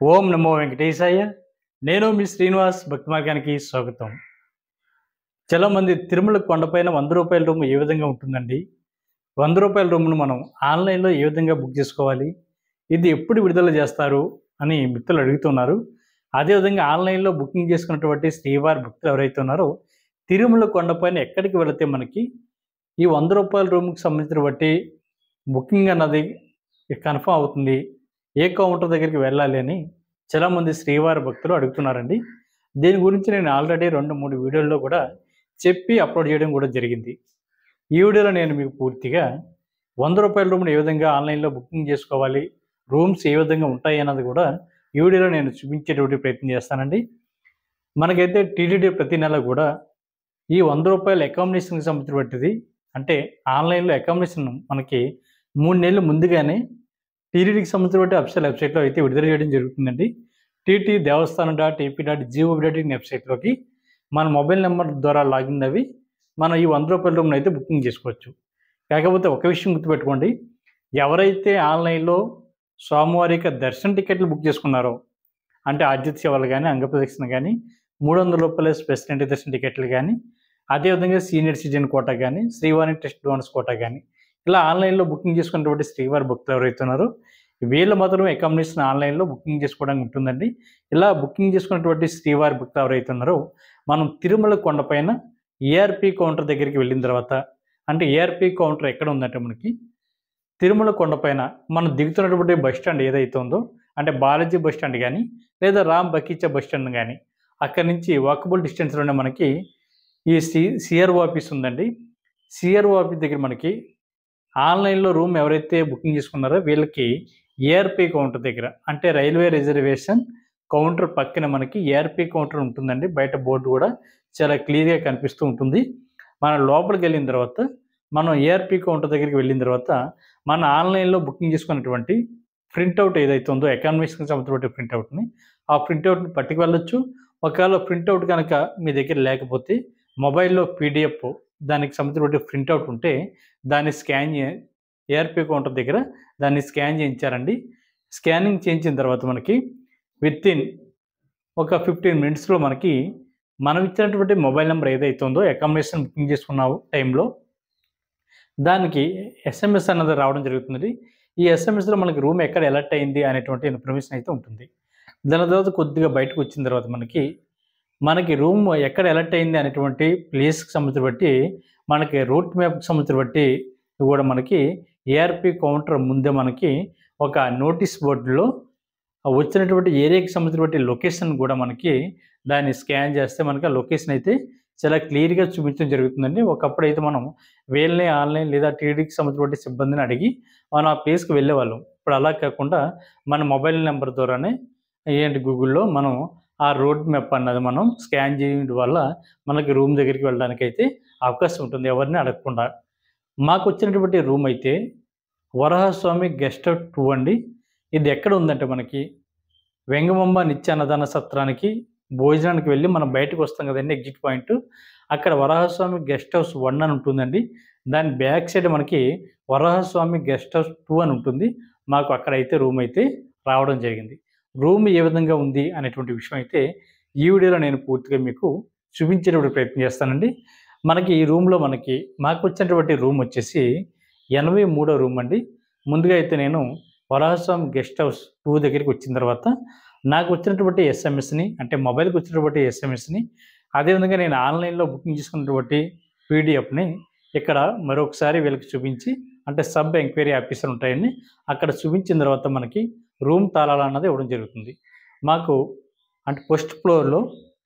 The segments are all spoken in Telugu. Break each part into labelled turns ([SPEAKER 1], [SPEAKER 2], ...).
[SPEAKER 1] ఓం నమో వెంకటేశాయ. నేను మీ శ్రీనివాస్ భక్తి మార్గానికి స్వాగతం. చాలా మంది తిరుమల కొండపైన రూ. 100 రూమ్ ఏ విధంగా ఉంటుందండి? రూ. 100 రూమ్‌ను మనం ఆన్‌లైన్‌లో ఏ విధంగా బుక్ చేసుకోవాలి? ఇది ఎప్పుడు విడుదల చేస్తారు అని మిత్రులు అడుగుతున్నారు. అదేవిధంగా ఆన్‌లైన్‌లో బుకింగ్ చేసుకున్నటువంటి శ్రీవారి భక్తులు ఎవరైతే ఉన్నారో తిరుమల కొండపైన ఎక్కడికి వెళితే మనకి ఈ రూ. 100 రూమ్‌కి సంబంధించినటువంటి బుకింగ్ అన్నది కన్ఫర్మ్ అవుతుంది. ఏ కౌంటర్ దగ్గరికి వెళ్ళాలి అని చాలామంది శ్రీవారి భక్తులు అడుగుతున్నారండి. దీని గురించి నేను ఆల్రెడీ 2, 3 వీడియోల్లో కూడా చెప్పి అప్లోడ్ చేయడం కూడా జరిగింది. ఈ వీడియోలో నేను మీకు పూర్తిగా రూ. 100 రూమ్‌ని ఏ విధంగా ఆన్‌లైన్‌లో బుకింగ్ చేసుకోవాలి, రూమ్స్ ఏ విధంగా ఉంటాయి అన్నది కూడా ఈ వీడియోలో నేను చూపించేటువంటి ప్రయత్నం చేస్తానండి. మనకైతే టీటీడీ ప్రతి నెల కూడా ఈ రూ. 100 అకామిడేషన్‌కి సంబంధించినటువంటిది అంటే ఆన్‌లైన్‌లో అకామిడేషన్ మనకి 3 నెలలు ముందుగానే టీటీడీకి సంబంధించినటువంటి అఫీషియల్ వెబ్సైట్‌లో అయితే విడుదల చేయడం జరుగుతుందండి. టీటీ దేవస్థానం డాట్ ఏపీ డాట్ జీఓవీ వెబ్సైట్‌లోకి మన మొబైల్ నెంబర్ ద్వారా లాగిన్ అవి మనం ఈ రూ. 100 రూమ్‌ని అయితే బుకింగ్ చేసుకోవచ్చు. కాకపోతే ఒక విషయం గుర్తుపెట్టుకోండి, ఎవరైతే ఆన్‌లైన్‌లో స్వామివారి యొక్క దర్శన టికెట్లు బుక్ చేసుకున్నారో అంటే ఆర్జిత సేవలు కానీ, అంగప్రదక్షిణ కానీ, రూ. 300 స్పెషల్ ఎంట్రీ దర్శన టికెట్లు కానీ, అదేవిధంగా సీనియర్ సిటిజన్ కోటా కానీ, శ్రీవారి ట్రస్ట్ డోనర్స్ కోటా కానీ, ఇలా ఆన్‌లైన్‌లో బుకింగ్ చేసుకున్నటువంటి శ్రీవారి భక్తులు ఎవరైతే ఉన్నారో వీళ్ళు మాత్రమే అకామిడేషన్ ఆన్‌లైన్‌లో బుకింగ్ చేసుకోవడానికి ఉంటుందండి. ఇలా బుకింగ్ చేసుకున్నటువంటి శ్రీవారి భక్తులు ఎవరైతే ఉన్నారో మనం తిరుమల కొండపైన ఏఆర్‌పీ కౌంటర్ దగ్గరికి వెళ్ళిన తర్వాత అంటే ఏఆర్‌పీ కౌంటర్ ఎక్కడ ఉందంటే మనకి తిరుమల కొండపైన మనం దిగుతున్నటువంటి బస్ స్టాండ్ ఏదైతే ఉందో అంటే బాలాజీ బస్ స్టాండ్ కానీ లేదా రామ్ బకీచా బస్ స్టాండ్ కానీ అక్కడి నుంచి వాకబుల్ డిస్టెన్స్‌లోనే మనకి ఈ సిఆర్ఓ ఆఫీస్ ఉందండి. సిఆర్ఓ ఆఫీస్ దగ్గర మనకి ఆన్‌లైన్‌లో రూమ్ ఎవరైతే బుకింగ్ చేసుకున్నారో వీళ్ళకి ఏఆర్‌పీ కౌంటర్ దగ్గర అంటే రైల్వే రిజర్వేషన్ కౌంటర్ పక్కన మనకి ఏఆర్‌పీ కౌంటర్ ఉంటుందండి. బయట బోర్డు కూడా చాలా క్లియర్‌గా కనిపిస్తూ ఉంటుంది. మనం లోపలికి వెళ్ళిన తర్వాత మనం ఏఆర్‌పీ కౌంటర్ దగ్గరికి వెళ్ళిన తర్వాత మన ఆన్‌లైన్‌లో బుకింగ్ చేసుకున్నటువంటి ప్రింటౌట్ ఏదైతే ఉందో అకామిడేషన్‌కి సంబంధించినటువంటి ప్రింటౌట్‌ని ఆ ప్రింటౌట్‌ని పట్టుకు వెళ్ళొచ్చు. ఒకవేళ ప్రింటౌట్ కనుక మీ దగ్గర లేకపోతే మొబైల్‌లో పీడీఎఫ్ దానికి సంబంధించినటువంటి ప్రింటౌట్ ఉంటే దాన్ని స్కాన్ ఏఆర్‌పీ కౌంటర్ దగ్గర దాన్ని స్కాన్ చేయించారండి. స్కానింగ్ చేయించిన తర్వాత మనకి వితిన్ ఒక 15 మినిట్స్‌లో మనకి మనం ఇచ్చినటువంటి మొబైల్ నెంబర్ ఏదైతే ఉందో అకామిడేషన్ బుకింగ్ చేసుకున్న టైంలో దానికి ఎస్ఎంఎస్ అన్నది రావడం జరుగుతుంది. ఈ ఎస్ఎంఎస్‌లో మనకి రూమ్ ఎక్కడ అలర్ట్ అయింది అనేటువంటి ఇన్ఫర్మేషన్ అయితే ఉంటుంది. దాని తర్వాత కొద్దిగా బయటకు వచ్చిన తర్వాత మనకి రూమ్ ఎక్కడ అలర్ట్ అయింది అనేటువంటి ప్లేస్‌కి సంబంధించి బట్టి మనకి రూట్ మ్యాప్‌కి సంబంధించి బట్టి కూడా మనకి ఏఆర్‌పీ కౌంటర్ ముందే మనకి ఒక నోటీస్ బోర్డులో వచ్చినటువంటి ఏరియాకి సంబంధించినటువంటి లొకేషన్ కూడా మనకి దాన్ని స్కాన్ చేస్తే మనకి ఆ లొకేషన్ అయితే చాలా క్లియర్‌గా చూపించడం జరుగుతుందండి. ఒకప్పుడైతే మనం వీళ్ళని ఆన్‌లైన్ లేదా టీటీడీకి సంబంధించినటువంటి సిబ్బందిని అడిగి మనం ఆ ప్లేస్‌కి వెళ్ళేవాళ్ళం. ఇప్పుడు అలా కాకుండా మన మొబైల్ నెంబర్ ద్వారానే గూగుల్‌లో మనం ఆ రోడ్ మ్యాప్ అన్నది మనం స్కాన్ చేయడం వల్ల మనకి రూమ్ దగ్గరికి వెళ్ళడానికైతే అవకాశం ఉంటుంది ఎవరిని అడగకుండా. మాకొచ్చినటువంటి రూమ్ అయితే వరాహస్వామి గెస్ట్ హౌస్ 2 అండి. ఇది ఎక్కడ ఉందంటే మనకి వెంగమాంబ నిత్య అన్నదాన సత్రానికి భోజనానికి వెళ్ళి మనం బయటకు వస్తాం కదండీ ఎగ్జిట్ పాయింట్. అక్కడ వరాహస్వామి గెస్ట్ హౌస్ 1 అని ఉంటుందండి. దాని బ్యాక్ సైడ్ మనకి వరాహస్వామి గెస్ట్ హౌస్ 2 అని ఉంటుంది. మాకు అక్కడైతే రూమ్ అయితే రావడం జరిగింది. రూమ్ ఏ విధంగా ఉంది అనేటువంటి విషయం అయితే ఈ వీడియోలో నేను పూర్తిగా మీకు చూపించేటువంటి ప్రయత్నం చేస్తానండి. మనకి ఈ రూమ్‌లో మాకు వచ్చినటువంటి రూమ్ వచ్చేసి 83వ రూమ్ అండి. ముందుగా అయితే నేను వరాహస్వామి గెస్ట్ హౌస్ 2 దగ్గరికి వచ్చిన తర్వాత నాకు వచ్చినటువంటి ఎస్ఎంఎస్‌ని అంటే మొబైల్‌కి వచ్చినటువంటి ఎస్ఎంఎస్‌ని అదేవిధంగా నేను ఆన్‌లైన్‌లో బుకింగ్ చేసుకున్నటువంటి పీడీఎఫ్‌ని ఇక్కడ మరొకసారి వీళ్ళకి చూపించి అంటే సబ్ ఎంక్వైరీ ఆఫీసర్ ఉంటాయండి. అక్కడ చూపించిన తర్వాత మనకి రూమ్ తాళాలు అన్నది ఇవ్వడం జరుగుతుంది. మాకు అంటే ఫస్ట్ ఫ్లోర్‌లో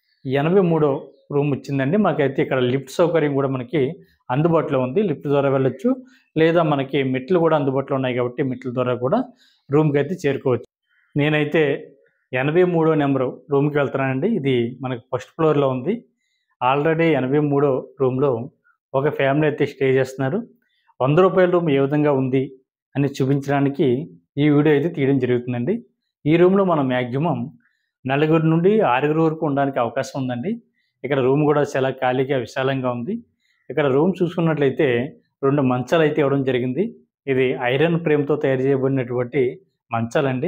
[SPEAKER 1] 83 రూమ్ వచ్చిందండి. మాకైతే ఇక్కడ లిఫ్ట్ సౌకర్యం కూడా మనకి అందుబాటులో ఉంది. లిఫ్ట్ ద్వారా వెళ్ళొచ్చు. లేదా మనకి మెట్లు కూడా అందుబాటులో ఉన్నాయి కాబట్టి మెట్ల ద్వారా కూడా రూమ్‌కి అయితే చేరుకోవచ్చు. నేనైతే 83 నెంబరు రూమ్‌కి వెళ్తున్నానండి. ఇది మనకి ఫస్ట్ ఫ్లోర్‌లో ఉంది. ఆల్రెడీ 83 రూమ్‌లో ఒక ఫ్యామిలీ అయితే స్టే చేస్తున్నారు. రూ. 100 రూమ్ ఏ విధంగా ఉంది అని చూపించడానికి ఈ వీడియో అయితే తీయడం జరుగుతుందండి. ఈ రూమ్‌లో మనం మాక్సిమం నలుగురు నుండి 6గురు వరకు ఉండడానికి అవకాశం ఉందండి. ఇక్కడ రూమ్ కూడా చాలా ఖాళీగా విశాలంగా ఉంది. ఇక్కడ రూమ్ చూసుకున్నట్లయితే 2 మంచాలైతే ఇవ్వడం జరిగింది. ఇది ఐరన్ ఫ్రేమ్‌తో తయారు చేయబడినటువంటి మంచాలండి.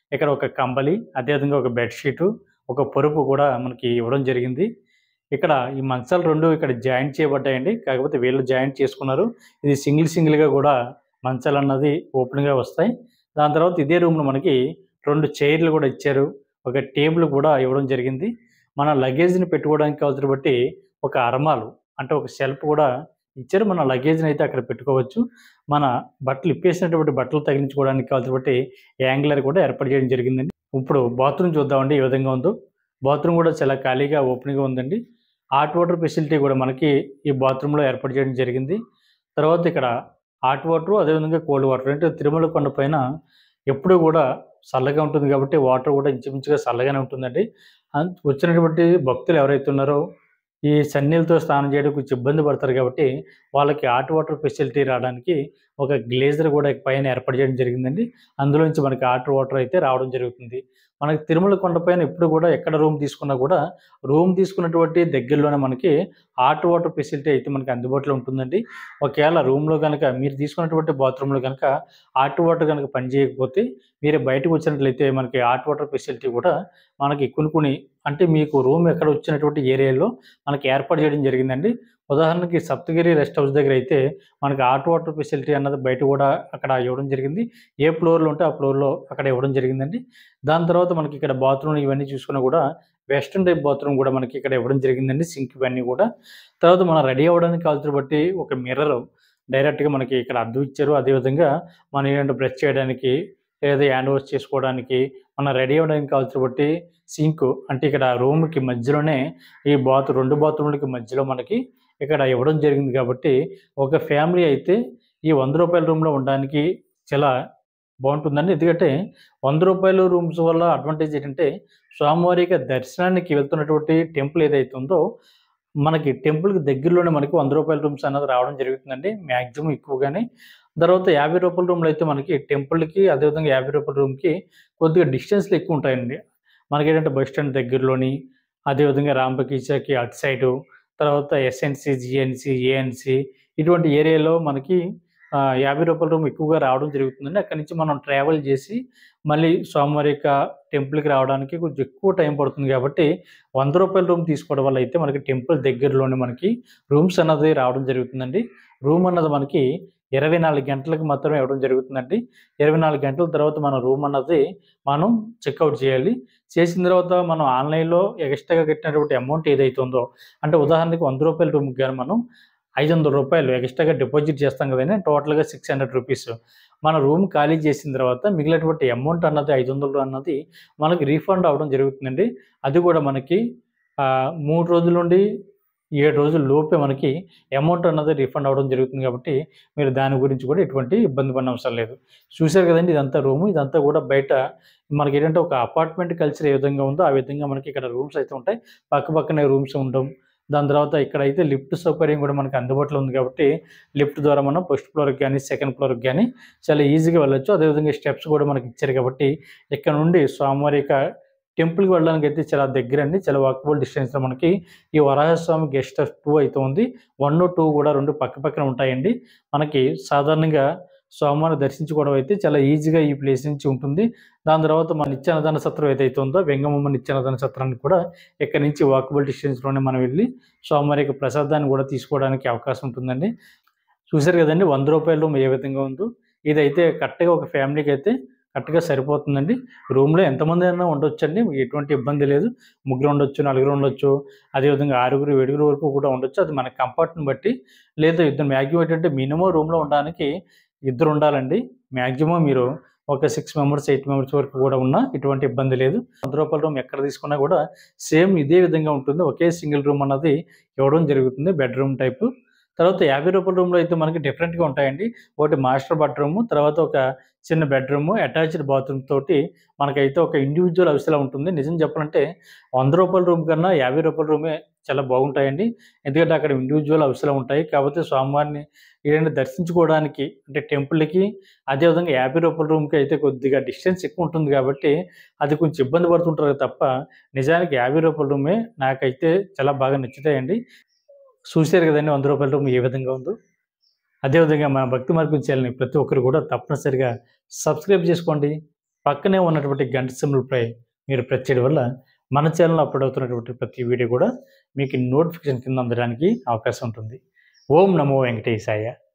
[SPEAKER 1] ఇక్కడ ఒక కంబలి, అదేవిధంగా ఒక బెడ్‌షీటు, ఒక పరుపు కూడా మనకి ఇవ్వడం జరిగింది. ఇక్కడ ఈ మంచాలు 2 ఇక్కడ జాయింట్ చేయబడ్డాయండి. కాకపోతే వీళ్ళు జాయింట్ చేసుకున్నారు. ఇది సింగిల్‌గా కూడా మంచాలన్నది ఓపెన్‌గా వస్తాయి. దాని తర్వాత ఇదే రూమ్‌లో మనకి 2 చైర్లు కూడా ఇచ్చారు. ఒక టేబుల్ కూడా ఇవ్వడం జరిగింది. మన లగేజ్‌ని పెట్టుకోవడానికి అవసరం బట్టి ఒక అరమాలు అంటే ఒక షెల్ఫ్ కూడా ఇచ్చారు. మన లగేజ్‌ని అయితే అక్కడ పెట్టుకోవచ్చు. మన బట్టలు ఇప్పేసినటువంటి బట్టలు తగిలించుకోవడానికి కావాల్సిన బట్టి యాంగిలర్ కూడా ఏర్పాటు చేయడం జరిగిందండి. ఇప్పుడు బాత్రూమ్ చూద్దామండి ఏ విధంగా ఉందో. బాత్రూమ్ కూడా చాలా ఖాళీగా ఓపెన్‌గా ఉందండి. హాట్ వాటర్ ఫెసిలిటీ కూడా మనకి ఈ బాత్రూమ్‌లో ఏర్పాటు చేయడం జరిగింది. తర్వాత ఇక్కడ హాట్ వాటరు అదేవిధంగా కోల్డ్ వాటర్ అంటే తిరుమల కొండ పైన ఎప్పుడూ కూడా చల్లగా ఉంటుంది కాబట్టి వాటర్ కూడా ఇంచుమించుగా చల్లగానే ఉంటుందండి. వచ్చినటువంటి భక్తులు ఎవరైతే ఉన్నారో ఈ సన్నీళ్ళతో స్నానం చేయడం కొంచెం ఇబ్బంది పడతారు కాబట్టి వాళ్ళకి హాట్ వాటర్ ఫెసిలిటీ రావడానికి ఒక గ్లేజర్ కూడా పైన ఏర్పాటు చేయడం జరిగిందండి. అందులో నుంచి మనకి హాట్ వాటర్ అయితే రావడం జరుగుతుంది. మనకి తిరుమల కొండపైన ఎప్పుడు కూడా ఎక్కడ రూమ్ తీసుకున్నా కూడా రూమ్ తీసుకున్నటువంటి దగ్గరలోనే మనకి హాట్ వాటర్ ఫెసిలిటీ అయితే మనకి అందుబాటులో ఉంటుందండి. ఒకవేళ రూమ్‌లో గనక మీరు తీసుకున్నటువంటి బాత్రూమ్‌లో గనక హాట్ వాటర్ గనక పనిచేయకపోతే మీరు బయటకు వచ్చినట్లయితే మనకి హాట్ వాటర్ ఫెసిలిటీ కూడా మనకి కొన్ని అంటే మీకు రూమ్ ఎక్కడ వచ్చినటువంటి ఏరియాలో మనకి ఏర్పాటు చేయడం జరిగిందండి. ఉదాహరణకి సప్తగిరి రెస్ట్ హౌస్ దగ్గర అయితే మనకి హాట్ వాటర్ ఫెసిలిటీ అన్నది బయట కూడా అక్కడ ఇవ్వడం జరిగింది. ఏ ఫ్లోర్‌లో ఉంటే ఆ ఫ్లోర్‌లో అక్కడ ఇవ్వడం జరిగిందండి. దాని తర్వాత మనకి ఇక్కడ బాత్రూమ్‌లు ఇవన్నీ చూసుకున్నా కూడా వెస్టర్న్ టైప్ బాత్రూమ్ కూడా మనకి ఇక్కడ ఇవ్వడం జరిగిందండి. సింక్ ఇవన్నీ కూడా. తర్వాత మనం రెడీ అవ్వడానికి కావాల్సిన బట్టి ఒక మిర్రర్ డైరెక్ట్‌గా మనకి ఇక్కడ అద్దం ఇచ్చారు. అదేవిధంగా మనం ఏంటంటే బ్రష్ చేయడానికి లేదా హ్యాండ్ వాష్ చేసుకోవడానికి మనం రెడీ అవ్వడానికి కావాల్సిన బట్టి సింకు అంటే ఇక్కడ రూమ్‌కి మధ్యలోనే ఈ 2 బాత్రూమ్‌లకి మధ్యలో మనకి ఇక్కడ ఇవ్వడం జరిగింది కాబట్టి ఒక ఫ్యామిలీ అయితే ఈ రూ. 100 రూమ్‌లో ఉండడానికి చాలా బావుంటుందండి. ఎందుకంటే రూ. 100 రూమ్స్ వల్ల అడ్వాంటేజ్ ఏంటంటే స్వామివారి యొక్క దర్శనానికి వెళ్తున్నటువంటి టెంపుల్ ఏదైతే ఉందో మనకి టెంపుల్‌కి దగ్గరలోనే మనకి రూ. 100 రూమ్స్ అన్నది రావడం జరుగుతుందండి. మాక్సిమం ఎక్కువగానే. తర్వాత రూ. 50 రూమ్‌లో అయితే మనకి టెంపుల్‌కి అదేవిధంగా రూ. 50 రూమ్‌కి కొద్దిగా డిస్టెన్స్‌లు ఎక్కువ ఉంటాయండి. మనకేంటంటే బస్ స్టాండ్ దగ్గరలోని, అదేవిధంగా రాంబకీచకి అటు సైడు, తర్వాత ఎస్ఎన్‌సి, జీఎన్‌సి, ఏఎన్‌సి ఇటువంటి ఏరియాలో మనకి రూ. 50 రూమ్ ఎక్కువగా రావడం జరుగుతుందండి. అక్కడి నుంచి మనం ట్రావెల్ చేసి మళ్ళీ స్వామివారి యొక్క టెంపుల్‌కి రావడానికి కొంచెం ఎక్కువ టైం పడుతుంది కాబట్టి రూ. 100 రూమ్ తీసుకోవడం వల్ల అయితే మనకి టెంపుల్ దగ్గరలోనే మనకి రూమ్స్ అన్నది రావడం జరుగుతుందండి. రూమ్ అన్నది మనకి 24 గంటలకు మాత్రమే ఇవ్వడం జరుగుతుందండి. 24 గంటల తర్వాత మన రూమ్ అన్నది మనం చెక్‌ఔట్ చేయాలి. చేసిన తర్వాత మనం ఆన్‌లైన్‌లో ఎక్స్‌ట్రాగా కట్టినటువంటి అమౌంట్ ఏదైతే ఉందో అంటే ఉదాహరణకి రూ. 100 రూమ్‌కి గాని మనం రూ. 500 ఎక్స్‌ట్రాగా డిపాజిట్ చేస్తాం కదండీ! టోటల్‌గా రూ. 600 మన రూమ్ ఖాళీ చేసిన తర్వాత మిగిలినటువంటి అమౌంట్ అన్నది 500 అన్నది మనకి రీఫండ్ అవ్వడం జరుగుతుందండి. అది కూడా మనకి 3 రోజుల నుండి 7 రోజుల లోపే మనకి అమౌంట్ అన్నది రిఫండ్ అవ్వడం జరుగుతుంది కాబట్టి మీరు దాని గురించి కూడా ఎటువంటి ఇబ్బంది పడనవసరం అవసరం లేదు. చూసారు కదండీ! ఇదంతా రూము. ఇదంతా కూడా బయట మనకేంటంటే ఒక అపార్ట్మెంట్ కల్చర్ ఏ విధంగా ఉందో ఆ విధంగా మనకి ఇక్కడ రూమ్స్ అయితే ఉంటాయి. పక్కనే రూమ్స్ ఉండడం. దాని తర్వాత ఇక్కడైతే లిఫ్ట్ సౌకర్యం కూడా మనకు అందుబాటులో ఉంది కాబట్టి లిఫ్ట్ ద్వారా మనం ఫస్ట్ ఫ్లోర్‌కి గాని, సెకండ్ ఫ్లోర్‌కి గాని చాలా ఈజీగా వెళ్ళొచ్చు. అదేవిధంగా స్టెప్స్ కూడా మనకి ఇచ్చారు కాబట్టి ఇక్కడ నుండి స్వామివారి యొక్క టెంపుల్‌కి వెళ్ళడానికైతే చాలా దగ్గరండి. చాలా వాకబుల్ డిస్టెన్స్‌లో మనకి ఈ వరాహస్వామి గెస్ట్ హౌస్ 2 అయితే ఉంది. 1, 2 కూడా 2 పక్కన ఉంటాయండి. మనకి సాధారణంగా స్వామివారిని దర్శించుకోవడం అయితే చాలా ఈజీగా ఈ ప్లేస్ నుంచి ఉంటుంది. దాని తర్వాత మన నిత్యాన్నదాన సత్రం ఏదైతే ఉందో వెంగమ్మ నిత్యాన్నదాన సత్రానికి కూడా ఇక్కడి నుంచి వాకబుల్ డిస్టెన్స్‌లోనే మనం వెళ్లి స్వామివారి యొక్క ప్రసాదాన్ని కూడా తీసుకోవడానికి అవకాశం ఉంటుందండి. చూసారు కదండీ! రూ. 100 రూమ్ ఏ విధంగా ఉందో. ఇదైతే కరెక్ట్‌గా ఒక ఫ్యామిలీకైతే కరెక్ట్‌గా సరిపోతుందండి. రూమ్‌లో ఎంతమందైనా ఉండొచ్చండి. ఎటువంటి ఇబ్బంది లేదు. ముగ్గురు ఉండొచ్చు, నలుగురు ఉండొచ్చు. అదేవిధంగా 6, 7 వరకు కూడా ఉండొచ్చు. అది మన కంఫర్ట్‌ని బట్టి లేదా ఇద్దరు మాక్సిమం ఏంటంటే మినిమమ్ రూమ్‌లో ఉండడానికి ఇద్దరు ఉండాలండి. మాక్సిమం మీరు ఒక 6 మెంబర్స్, 8 మెంబర్స్ వరకు కూడా ఉన్నా ఎటువంటి ఇబ్బంది లేదు. రూ. 100 రూమ్ ఎక్కడ తీసుకున్నా కూడా సేమ్ ఇదే విధంగా ఉంటుంది. ఒకే సింగిల్ రూమ్ అన్నది ఇవ్వడం జరుగుతుంది. Bedroom type. తర్వాత రూ. 50 రూమ్‌లో అయితే మనకి డిఫరెంట్‌గా ఉంటాయండి. ఒకటి మాస్టర్ బెడ్‌రూము, తర్వాత ఒక చిన్న బెడ్‌రూము, అటాచ్డ్ బాత్రూమ్ తోటి మనకైతే ఒక ఇండివిడ్యువల్ హౌస్‌లా ఉంటుంది. నిజం చెప్పాలంటే రూ. 100 రూమ్ కన్నా రూ. 50 రూమే చాలా బాగుంటాయండి. ఎందుకంటే అక్కడ ఇండివిడ్యువల్ హౌస్‌లా ఉంటాయి. కాకపోతే స్వామివారిని ఏంటంటే దర్శించుకోవడానికి అంటే టెంపుల్‌కి అదేవిధంగా రూ. 50 రూమ్‌కి అయితే కొద్దిగా డిస్టెన్స్ ఎక్కువ ఉంటుంది కాబట్టి అది కొంచెం ఇబ్బంది పడుతుంటారు తప్ప నిజానికి రూ. 50 రూమే నాకైతే చాలా బాగా నచ్చుతాయండి. చూసారు కదండీ! రూ. 100 రూమ్ ఏ విధంగా ఉందో. అదేవిధంగా మన భక్తి మార్గం ఛానెల్‌ని ప్రతి ఒక్కరు కూడా తప్పనిసరిగా సబ్స్క్రైబ్ చేసుకోండి. పక్కనే ఉన్నటువంటి గంట సింబల్పై మీరు ప్రెస్ చేయడం వల్ల మన ఛానల్లో అప్లోడ్ అవుతున్నటువంటి ప్రతి వీడియో కూడా మీకు నోటిఫికేషన్ కింద అందడానికి అవకాశం ఉంటుంది. ఓం నమో వెంకటేశాయ.